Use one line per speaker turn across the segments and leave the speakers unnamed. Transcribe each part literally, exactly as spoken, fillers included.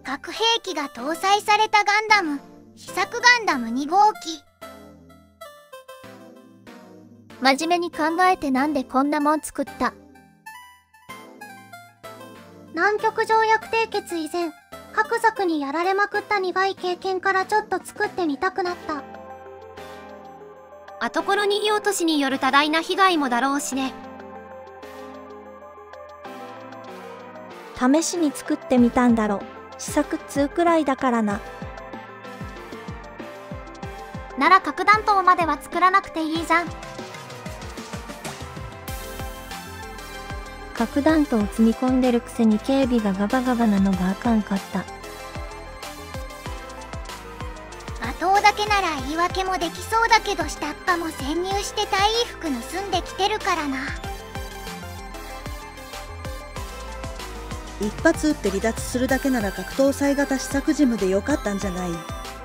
核兵器が搭載されたガンダム、試作ガンダムに号機。
真面目に考えてなんでこんなもん作った？
南極条約締結以前、核族にやられまくった苦い経験からちょっと作ってみたくなった。
後コロニー落としによる多大な被害もだろうしね。
試しに作ってみたんだろ。試作っつうくらいだからな。
なら核弾頭までは作らなくていいじゃん。
核弾頭積み込んでるくせに警備がガバガバなのがあかんかった。
後だけなら言い訳もできそうだけど、下っ端も潜入して隊衣服盗んできてるからな。
一発撃って離脱するだけなら格闘祭型試作ジムでよかったんじゃない？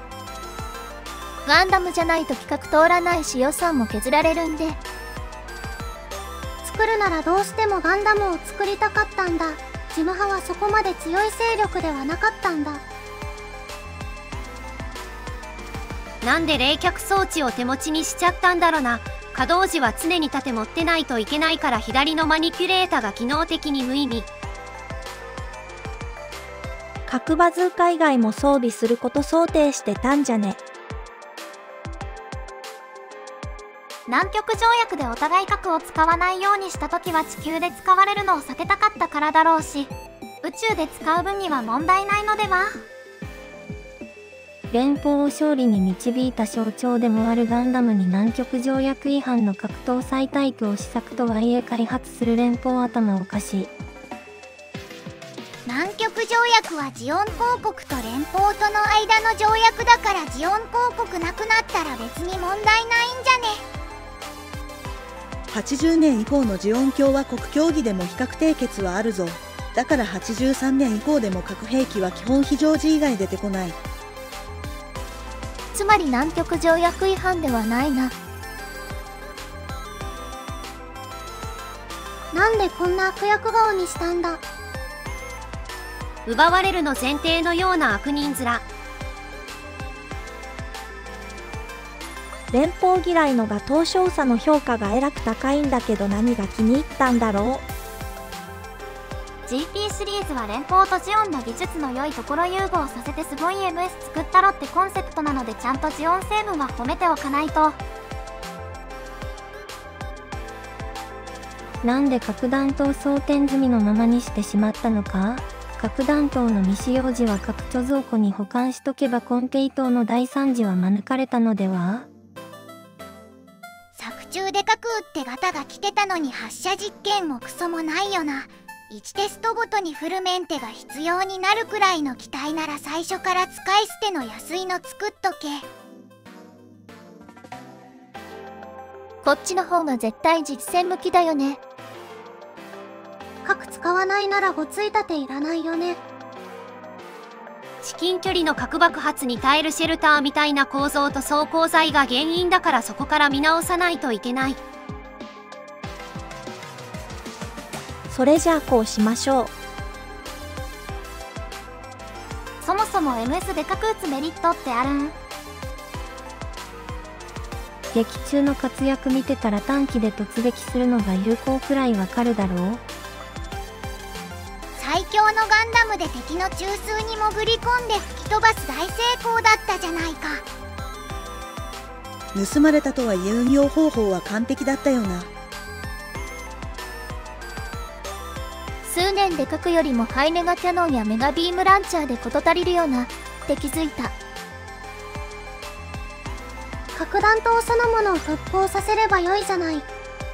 ガンダムじゃないと企画通らないし予算も削られるんで。
作るならどうしてもガンダムを作りたかったんだ。ジム派はそこまで強い勢力ではなかったんだ。
なんで冷却装置を手持ちにしちゃったんだろな。稼働時は常に盾持ってないといけないから、左のマニピュレータが機能的に無意味。
核バズーカ以外も装備すること想定してたんじゃね？
南極条約でお互い核を使わないようにした時は地球で使われるのを避けたかったからだろうし、宇宙で使う分には問題ないのでは？
連邦を勝利に導いた象徴でもあるガンダムに南極条約違反の格闘再タイプを試作とはいえ開発する連邦頭おかしい。
南極条約はジオン公国と連邦との間の条約だから、ジオン公国なくなったら別に問題ないんじゃね？
はちじゅうねん以降のジオン共和国協議でも非核締結はあるぞ。だからはちじゅうさんねん以降でも核兵器は基本非常時以外出てこない。
つまり南極条約違反ではないな。
なんでこんな悪役顔にしたんだ？
奪われるの前提のような悪人面。
連邦嫌いのが東証差の評価がえらく高いんだけど、何が気に入ったんだろ
う。 ジーピー シリーズは連邦とジオンの技術の良いところ融合させてすごい エムエス 作ったろってコンセプトなので、ちゃんとジオン成分は褒めておかないと。
なんで核弾頭装填済みのままにしてしまったのか？核弾頭の未使用時は核貯蔵庫に保管しとけばコンペイ島の大惨事は免れたのでは？
作中で核撃ってガタが来てたのに発射実験もクソもないよな。いちテストごとにフルメンテが必要になるくらいの機体なら最初から使い捨ての安いの作っとけ。
こっちの方が絶対実戦向きだよね。
核使わないならごついたていらないよね。
至近距離の核爆発に耐えるシェルターみたいな構造と装甲材が原因だから、そこから見直さないといけない。
それじゃあこうしましょう。
そもそも エムエス で核撃つメリットってあるん？
劇中の活躍見てたら短期で突撃するのが有効くらいわかるだろう。
最強のガンダムで敵の中枢に潜り込んで吹き飛ばす大成功だったじゃないか。
盗まれたとはいえ運用方法は完璧だったよな。
数年で核よりもハイメガキャノンやメガビームランチャーで事足りるようなって気づいた。
核弾頭そのものを復興させればよいじゃない。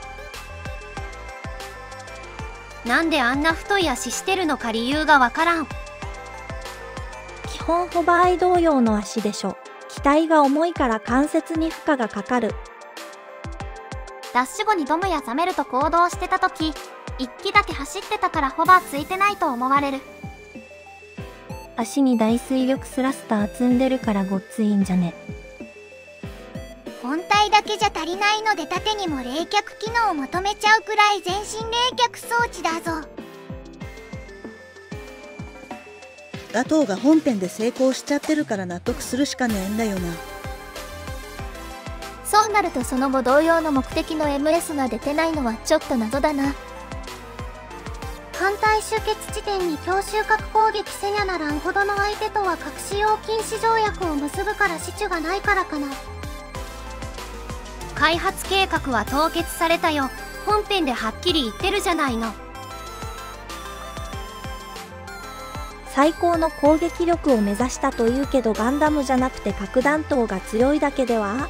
なんであんな太い足してるのか理由がわからん。
基本ホバー移動用の足でしょ。機体が重いから関節に負荷がかかる。
ダッシュ後にドムやザメルと行動してた時、一機だけ走ってたからホバーついてないと思われる。
足に大水力スラスター積んでるからごっついんじゃね。
本体だけじゃ足りないので縦にも冷却機能を求めちゃうくらい全身冷却装置だぞ。
ガトーが本編で成功しちゃってるから納得するしかねえんだよな。
そうなるとその後同様の目的の エムエス が出てないのはちょっと謎だな。
艦隊集結地点に強襲核攻撃せにゃならんほどの相手とは核使用禁止条約を結ぶから死守がないからかな。
開発計画は凍結されたよ。本編ではっきり言ってるじゃないの。
最高の攻撃力を目指したというけどガンダムじゃなくて核弾頭が強いだけでは？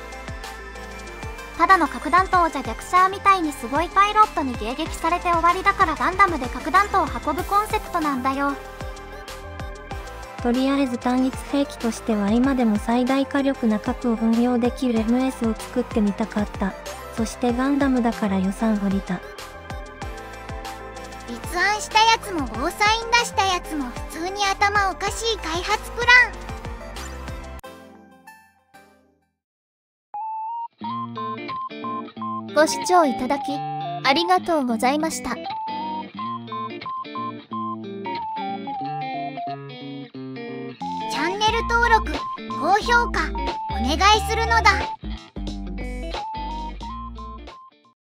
ただの核弾頭じゃ逆シャアみたいにすごいパイロットに迎撃されて終わりだからガンダムで核弾頭を運ぶコンセプトなんだよ。
とりあえず単一兵器としては今でも最大火力な核を運用できる エムエス を作ってみたかった。そしてガンダムだから予算降りた。
立案したやつもゴーサイン出したやつも普通に頭おかしい開発プラン。
ご視聴いただきありがとうございました。
チャンネル登録、高評価お願いするのだ。